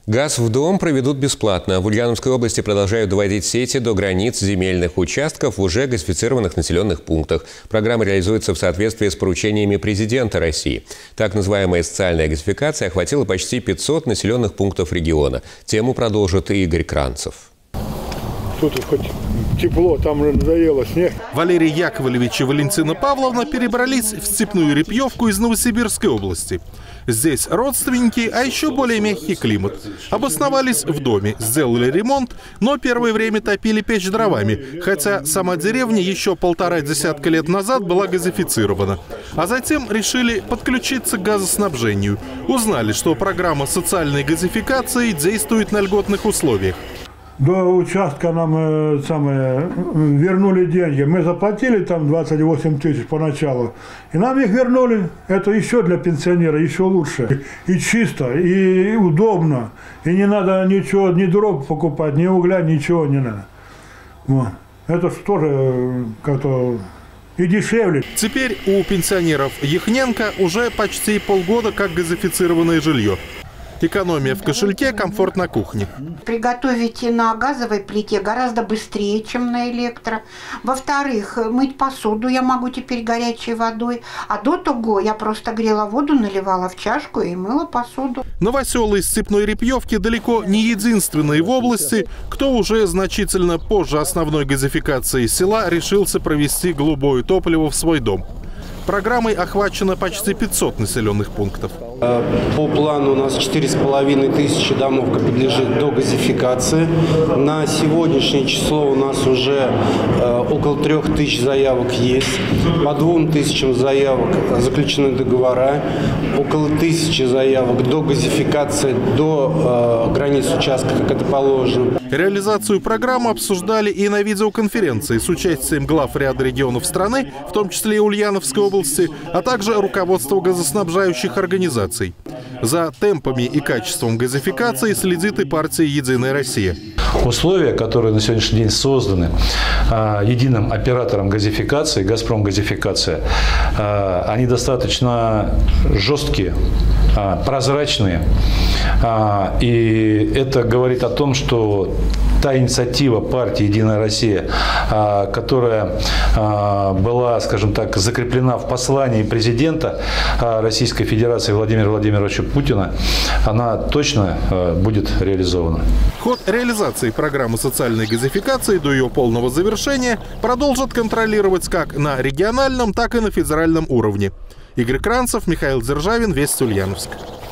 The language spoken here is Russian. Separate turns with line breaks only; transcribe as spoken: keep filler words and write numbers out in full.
Газ в дом проведут бесплатно. В Ульяновской области продолжают доводить сети до границ земельных участков в уже газифицированных населенных пунктах. Программа реализуется в соответствии с поручениями президента России. Так называемая социальная газификация охватила почти пятьсот населенных пунктов региона. Тему продолжит Игорь Кранцев.
Тут хоть тепло, там надоело снег.
Валерий Яковлевич и Валентина Павловна перебрались в Степную Репьевку из Новосибирской области. Здесь родственники, а еще более мягкий климат. Обосновались в доме, сделали ремонт, но первое время топили печь дровами, хотя сама деревня еще полтора десятка лет назад была газифицирована. А затем решили подключиться к газоснабжению. Узнали, что программа социальной газификации действует на льготных условиях.
До участка нам э, самое, вернули деньги. Мы заплатили там двадцать восемь тысяч поначалу. И нам их вернули. Это еще для пенсионера, еще лучше. И чисто, и удобно. И не надо ничего, ни дров покупать, ни угля, ничего не надо. Вот. Это же тоже как-то и дешевле.
Теперь у пенсионеров Яхненко уже почти полгода как газифицированное жилье. Экономия в кошельке, комфорт на кухне.
Приготовить на газовой плите гораздо быстрее, чем на электро. Во-вторых, мыть посуду я могу теперь горячей водой. А до того я просто грела воду, наливала в чашку и мыла посуду.
Новоселы из Степной Репьевки далеко не единственные в области, кто уже значительно позже основной газификации села решился провести голубое топливо в свой дом. Программой охвачено почти пятьсот населенных пунктов.
По плану у нас четыре с половиной тысячи домов подлежит до газификации. На сегодняшнее число у нас уже около трех тысяч заявок есть. По двум тысячам заявок заключены договора. Около тысячи заявок до газификации, до э, границ участка, как это положено.
Реализацию программы обсуждали и на видеоконференции с участием глав ряда регионов страны, в том числе и Ульяновской области, а также руководство газоснабжающих организаций. За темпами и качеством газификации следит и партия «Единая Россия».
Условия, которые на сегодняшний день созданы э, единым оператором газификации, «Газпром Газификация», э, они достаточно жесткие, э, прозрачные. Э, и это говорит о том, что та инициатива партии «Единая Россия», э, которая э, была, скажем так, закреплена в послании президента э, Российской Федерации Владимира Владимировича Путина, она точно э, будет реализована.
Ход реализации программы социальной газификации до ее полного завершения продолжат контролировать как на региональном, так и на федеральном уровне. Игорь Кранцев, Михаил Державин, Вести Ульяновск.